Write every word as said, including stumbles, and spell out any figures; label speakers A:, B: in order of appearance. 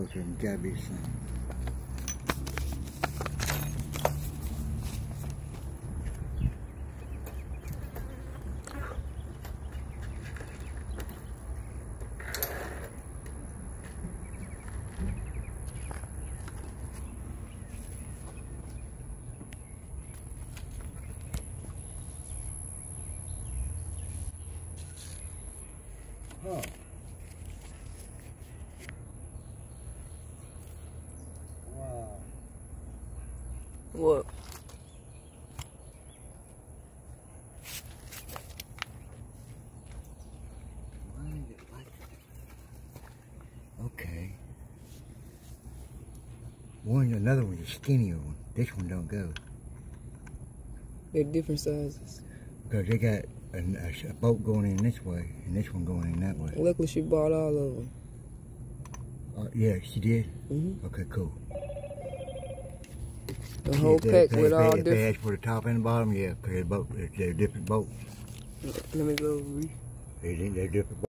A: both of them. Gotta be the same. Oh. Wow.
B: What?
A: Why is it like that? Okay. One, another one's a skinnier one. This one don't go.
B: They're different sizes.
A: Because they got a, a, a boat going in this way and this one going in that way.
B: Luckily, she bought all of them.
A: Uh, yeah, she did?
B: Mm-hmm.
A: Okay, cool.
B: The whole
A: If
B: pack
A: they,
B: with
A: if
B: all
A: they, if
B: different.
A: they ask for the top and the bottom, yeah, because they're, both, they're different boats.
B: Let me go read.
A: They, they're different boats.